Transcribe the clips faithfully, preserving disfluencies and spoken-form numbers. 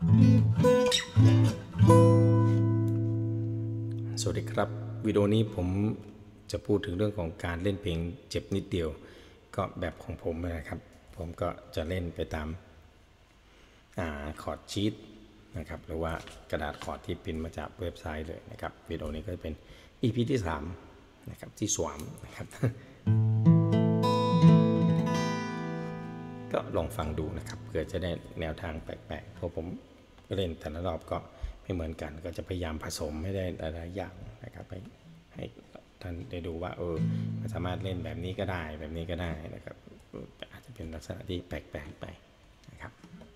สวัสดีครับวิดีโอนี้ผมจะพูดถึงเรื่องของการเล่นเพลงเจ็บนิดเดียวก็แบบของผมนะครับผมก็จะเล่นไปตามคอร์ดชีตนะครับหรือว่ากระดาษคอร์ดที่พิมพ์มาจากเว็บไซต์เลยนะครับวิดีโอนี้ก็เป็น อี พี ที่สามนะครับที่สวมนะครับก็ลองฟังดูนะครับเพื่อจะได้แนวทางแปลกๆเพราะผมเล่นแต่ละรอบก็ไม่เหมือนกันก็จะพยายามผสมให้ได้หลายๆอย่างนะครับให้ให้ท่านได้ดูว่าเออสามารถเล่นแบบนี้ก็ได้แบบนี้ก็ได้นะครับอาจจะเป็นลักษณะที่แปลกๆไปนะครับ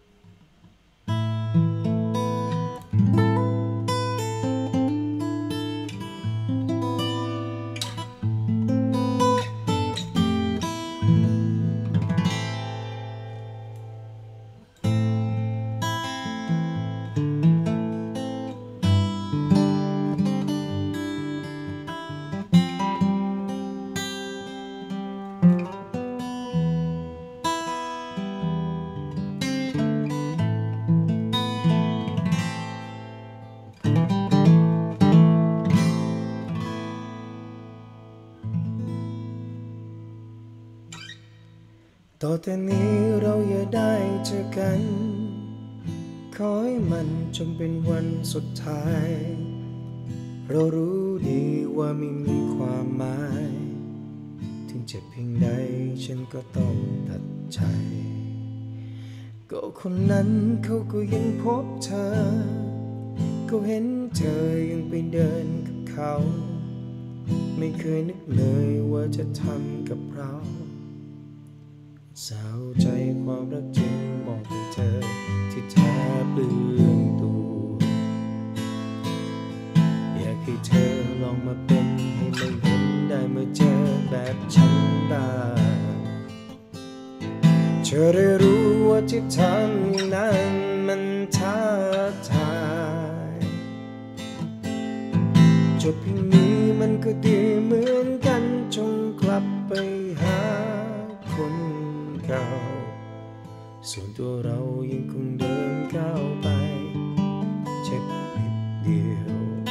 ต่อแต่นี้เราอย่าได้เจอกันขอให้มันจงเป็นวันสุดท้ายเรารู้ดีว่าไม่มีความหมายถึงเจ็บเพียงใดฉันก็ต้องตัดใจก็คนนั้นเขาก็ยังพบเธอเขาเห็นเธอยังไปเดินกับเขาไม่เคยนึกเลยว่าจะทำกับเราเศร้าใจความรักจริงบอกให้เธอที่แทบลืมตัวอยากให้เธอลองมาเป็นให้ไม่เห็นได้เมื่อเจอแบบฉันบ้างเธอได้รู้ว่าที่ทำอย่างนั้นมันท้าทายจบเพียงนี้มันก็ดีเหมือนกันจงกลับไปหาคนเก่าส่วนตัวเรายังคงเดินก้าวไปเจ็บนิดเดียว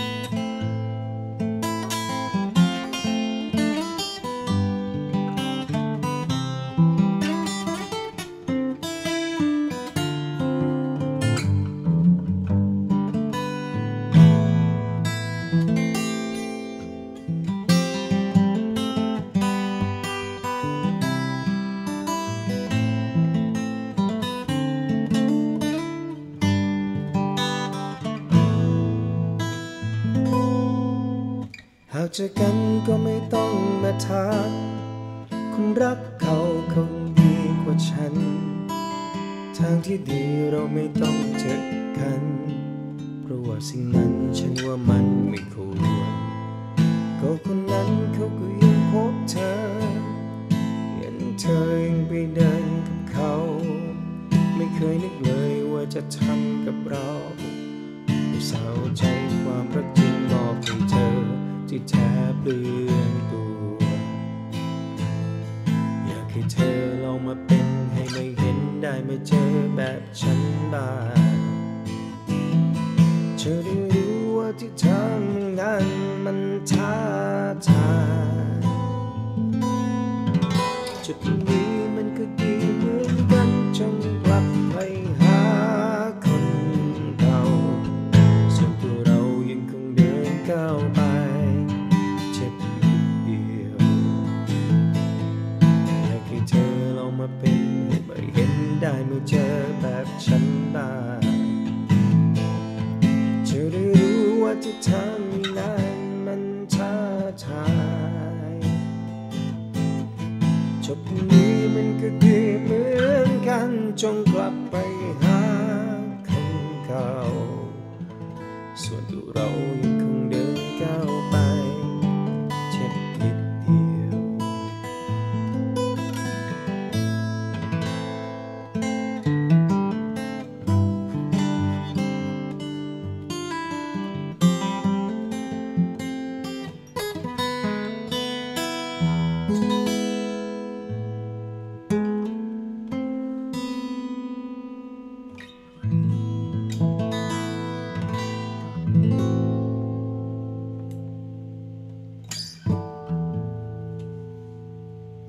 หากเจอกันก็ไม่ต้องมาทักคนรักเขาคงดีกว่าฉันทางที่ดีเราไม่ต้องเจอกันเพราะว่าสิ่งนั้นฉันว่ามันไม่ควรก็คนนั้นเขาก็ยังพบเธอเห็นเธอยังไปเดินกับเขาไม่เคยนึกเลยว่าจะทำกับเราเศร้าใจความรักจริงบอกให้เธอที่แทบลืมตัวอยากให้เธอลองมาเป็นให้ไม่เห็นได้ไม่เจอแบบฉันบ้างเธอได้รู้ว่าที่ทำงานมันท้าทายจุดนี้มันก็ดีเหมือนกันจงกลับไปหาคนเก่าส่วนตัวเรายังคงเดินก้าวไปเจ็บนิดเดียวอยากให้เธอลองมาเป็นให้ไม่เห็นได้เมื่อเจอแบบฉันบ้างเธอได้รู้ว่าที่ทำนั้นมันท้าทายจบนี้มันก็ดีเหมือนกันจงกลับไปหาคนเก่าส่วนตัวเรายังคงเดินก้าวไปเจ็บนิดเดียว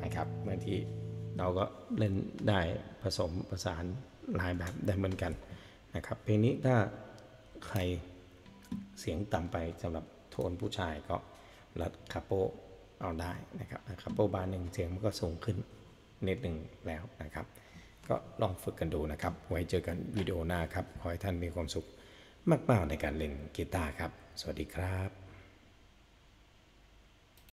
นะครับบางทีเราก็เล่นได้ผสมผสานหลายแบบได้เหมือนกันนะครับเพลงนี้ถ้าใครเสียงต่ำไปสำหรับโทนผู้ชายก็รัดคาโปเอาได้นะครับคาโปบาร์หนึ่งเสียงมันก็สูงขึ้นนิดหนึ่งแล้วนะครับก็ลองฝึกกันดูนะครับไว้เจอกันวิดีโอหน้าครับขอให้ท่านมีความสุขมากๆในการเล่นกีตาร์ครับสวัสดีครับ